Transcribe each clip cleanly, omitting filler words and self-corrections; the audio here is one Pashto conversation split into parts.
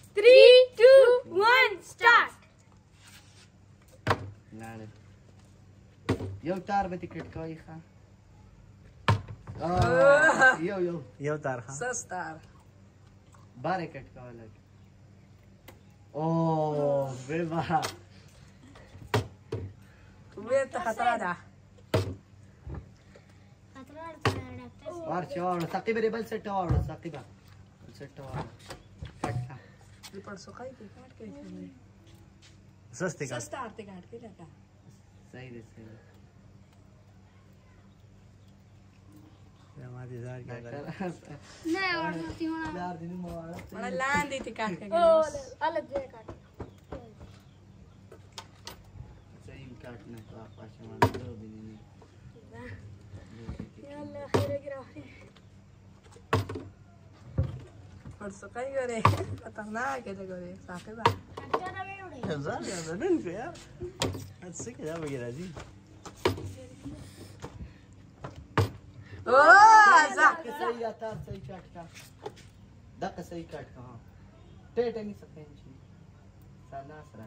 3, 2, 1, start. لاړې یو تار به دې کټ کوي ښه یو تار ښه سستار بارې کټ کوه لږ اوه بېبه بیرته خطره ده ورشه واوړه ثقیبه دې بل سیټ ته واوړه ثقیبه بل سیټ ته واوړه کټ ښه دې پړسوخی کې کاټ کوي سستې کټ سستار ته کاټ کوي لکه صحیح دی صحیح دی نه ورته ونه لار دې نوم واړه مړه لاندې ته کاټ کوي الګ دې کاټ صحیح کټ نه کا پاشه ما دو بینې يلا خير اقرا پړسوخی ګوره خطرناک ده ګوره صاحبه زار يا بدن يا هتسكت يا بقى راضي اوه صح صحیح یا تار صحیح کټ کا دغه صحیح کټ کا ها ټیټه نه سکین شي سانا سره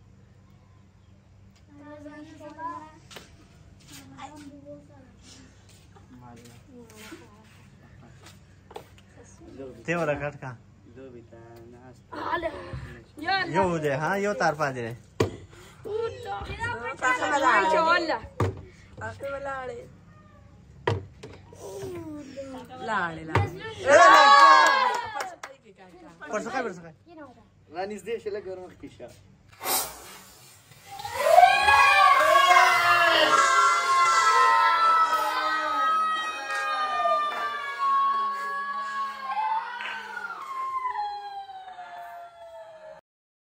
ته ولا کټ کا دو بیتا ناس یو دې ها یو تار پاتې دی پرسخه رانیز دې شله ګرم کې شه